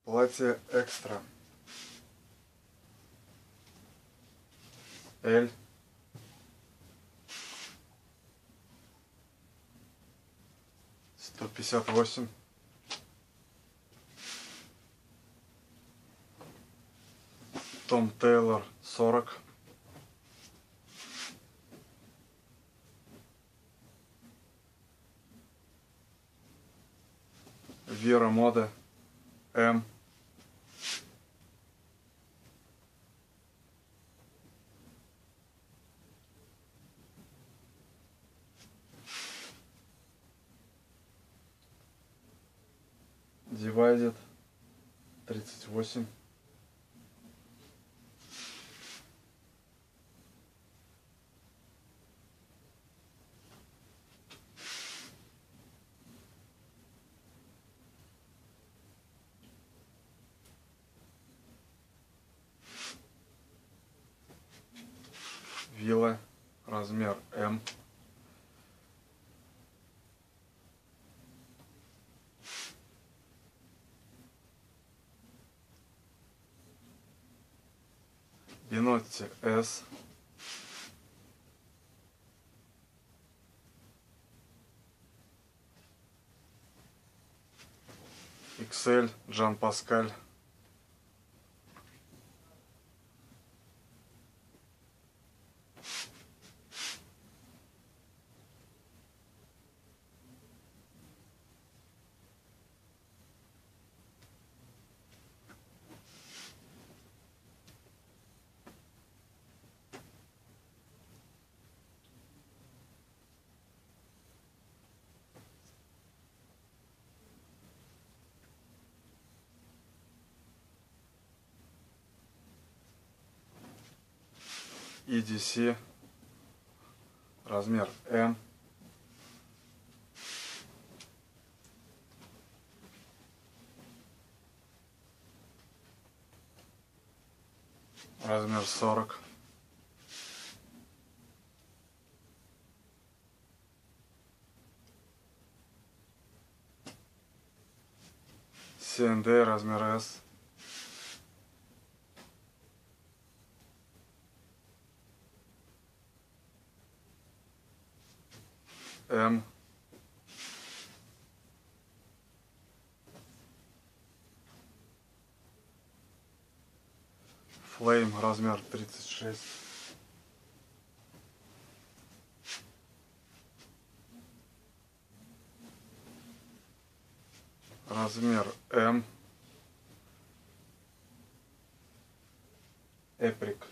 Платье экстра. L. $158. Том Тейлор 40. Вера Мода М. Divided 38. Вилла размер М. Бинотти С. XL Жан Паскаль. EDC размер М. Размер 40. C&D размер S. М. Flame размер 36. Размер М. Эприк.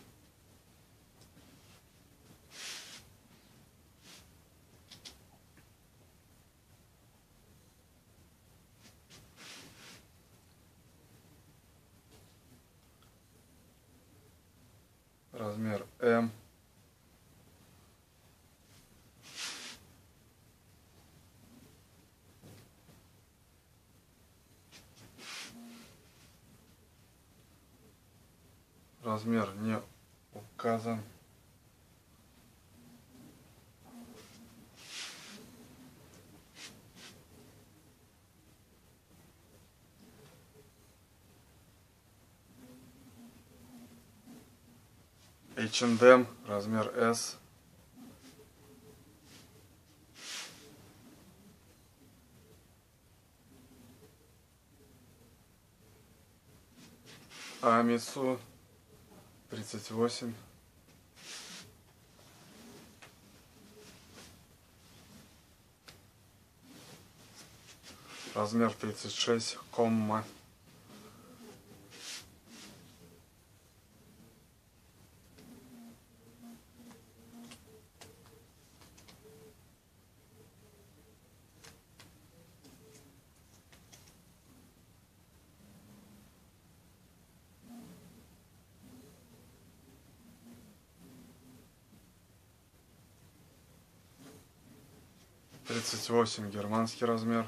Размер М. Размер не указан. H&M размер S. Амису 38. Размер 36, комма. Тридцать восемь германский размер.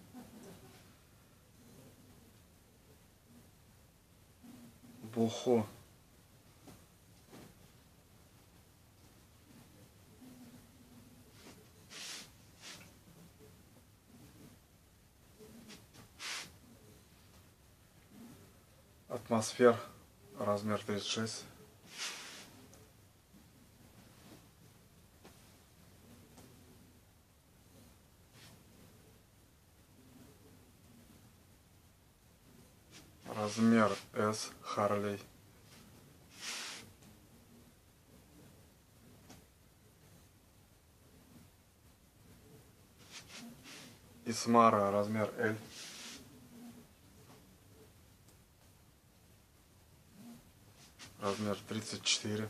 Буху. Атмосфер, размер 36. Размер S, Харлей. Исмара, размер L. Размер 34.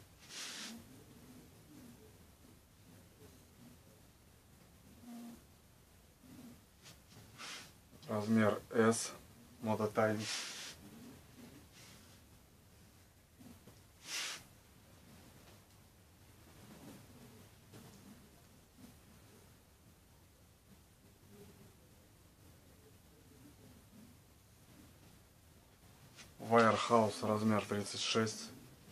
Размер S, Мототайм. Вайерхаус, размер 36.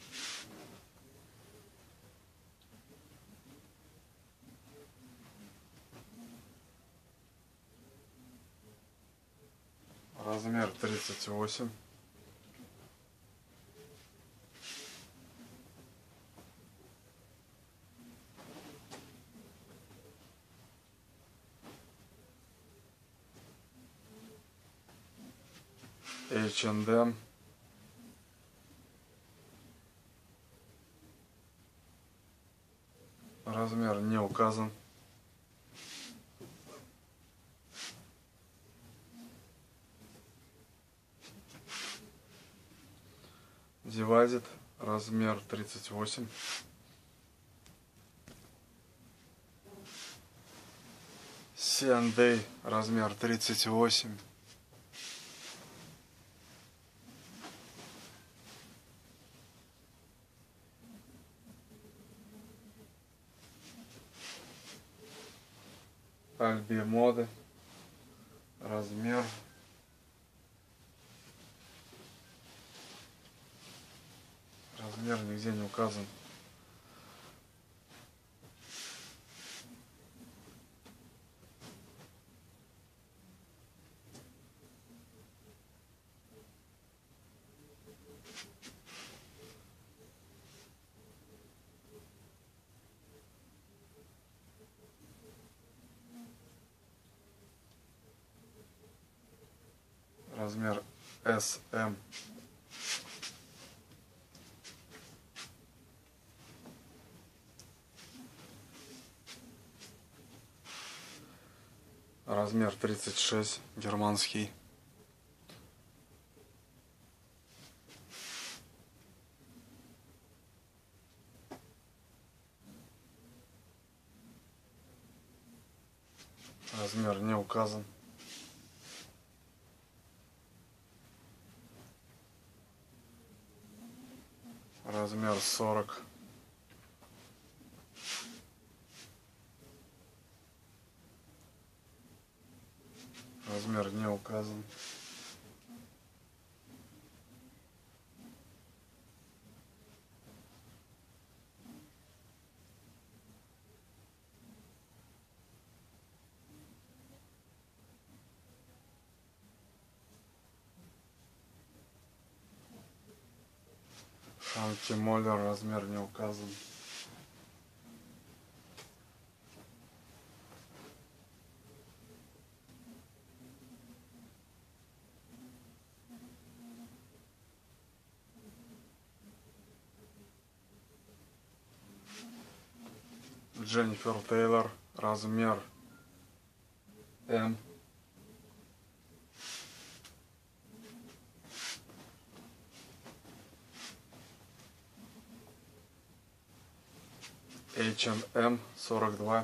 Размер 38. H&M. Размер не указан. Дивайзит, размер 38. C&A, размер 38. Альби моды, размер нигде не указан. Размер SM. Размер 36, германский. Размер не указан. Размер 40. Размер не указан. Ханки Моллер, размер не указан. Дженнифер Тейлор, размер М. H&M 42.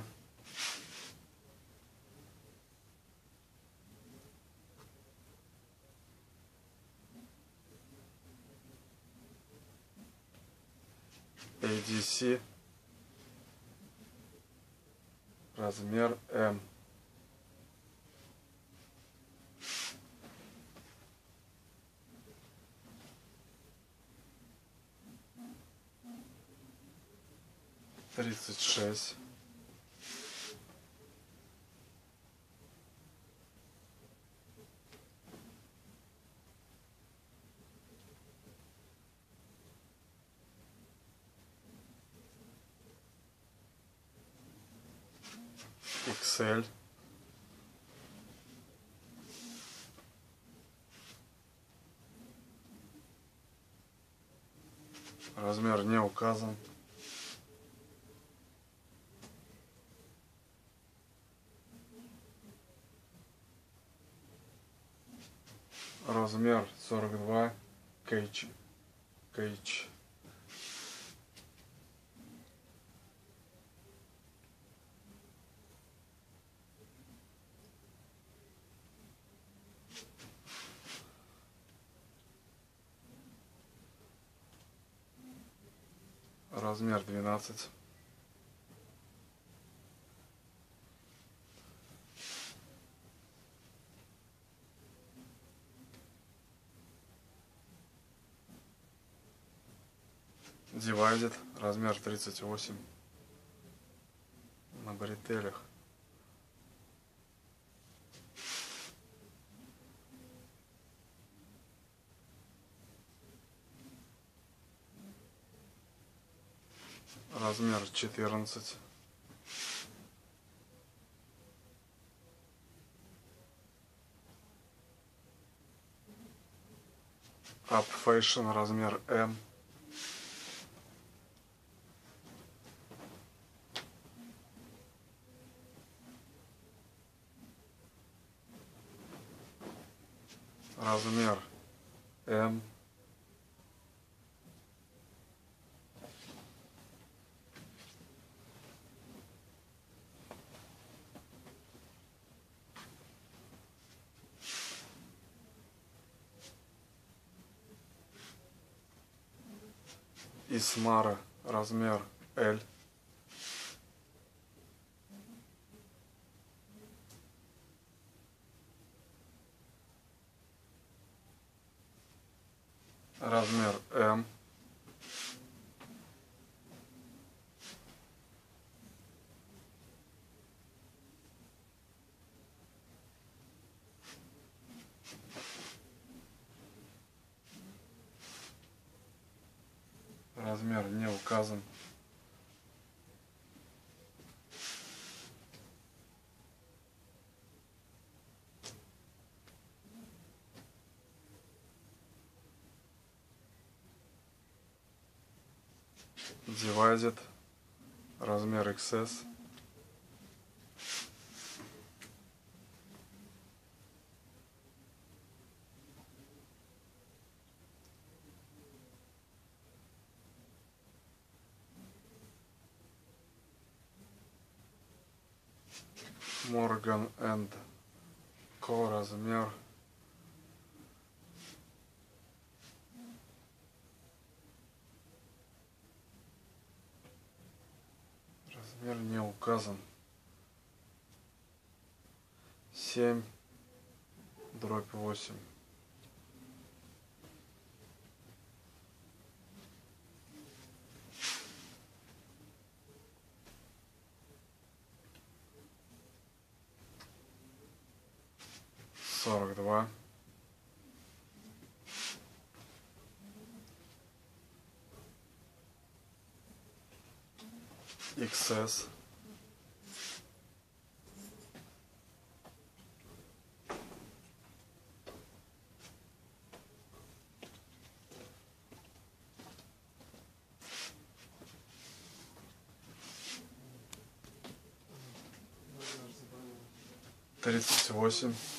ADC, размер М. Тридцать шесть. XL. Размер не указан. Размер 42 кейч. Размер 12. Divided, размер 38. На бретелях. Размер 14. Up Fashion, размер M. Размер M. Исмара, размер L. Размер M. Размер не указан. Divided, размер XS. Morgan and Co. размер. Размер не указан. 7/8. Сорок два. XS. Тридцать восемь.